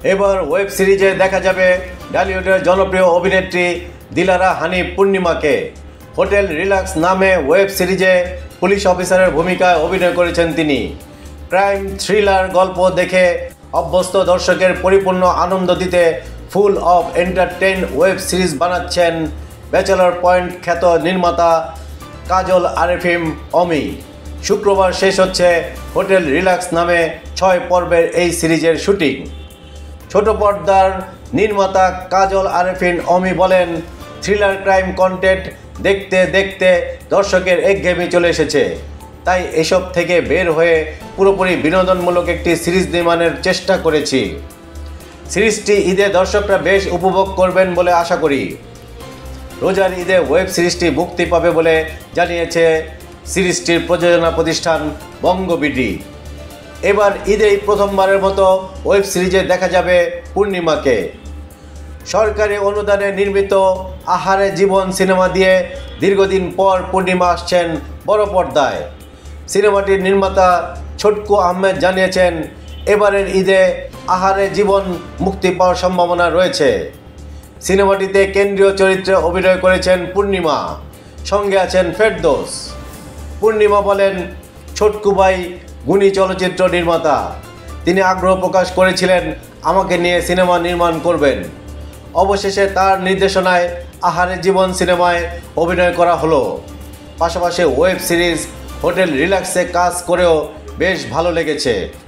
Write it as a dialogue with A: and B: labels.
A: এবার ওয়েব সিরিজে দেখা যাবে ঢালিউডের জনপ্রিয় অভিনেত্রী দিলারা হানি পূর্ণিমাকে। হোটেল রিল্যাক্স নামে ওয়েব সিরিজে পুলিশ অফিসারের ভূমিকায় অভিনয় করেছেন তিনি। ক্রাইম থ্রিলার গল্প দেখে অভ্যস্ত দর্শকের পরিপূর্ণ আনন্দ দিতে full of entertain web series বানাচ্ছেন ব্যাচেলর পয়েন্ট খ্যাত নির্মাতা কাজল আরেফিন অমি। শুক্রবার শেষ হচ্ছে হোটেল রিল্যাক্স নামে 6 পর্বের এই সিরিজের শুটিং। ছোট পর্দার নির্মাতা কাজল আরেফিন অমি বলেন, থ্রিলার ক্রাইম কন্টেন্ট দেখতে দেখতে দর্শকের একঘেয়েমি চলে এসেছে, তাই এসব থেকে বের হয়ে পুরোপুরি বিনোদনমূলক একটি সিরিজ নির্মাণের চেষ্টা করেছি। সিরিজটি ঈদে দর্শকরা বেশ উপভোগ করবেন বলে আশা করি। রোজার ঈদে ওয়েব সিরিজটি মুক্তি পাবে বলে জানিয়েছে সিরিজটির প্রযোজনা প্রতিষ্ঠান বঙ্গবিডি। এবার ঈদেই প্রথমবারের মতো ওয়েব সিরিজে দেখা যাবে পূর্ণিমাকে। সরকারি অনুদানে নির্মিত আহারে জীবন সিনেমা দিয়ে দীর্ঘদিন পর পূর্ণিমা আসছেন বড় পর্দায়। সিনেমাটির নির্মাতা ছোটকু আহমেদ জানিয়েছেন, এবারের ঈদে আহারে জীবন মুক্তি পাওয়ার সম্ভাবনা রয়েছে। সিনেমাটিতে কেন্দ্রীয় চরিত্রে অভিনয় করেছেন পূর্ণিমা, সঙ্গে আছেন ফেরদৌস। পূর্ণিমা বলেন, ছোটকু ভাই গুণী চলচ্চিত্র নির্মাতা, তিনি আগ্রহ প্রকাশ করেছিলেন আমাকে নিয়ে সিনেমা নির্মাণ করবেন। অবশেষে তার নির্দেশনায় আহারে জীবন সিনেমায় অভিনয় করা হলো। পাশাপাশি ওয়েব সিরিজ হোটেল রিল্যাক্সে কাজ করেও বেশ ভালো লেগেছে।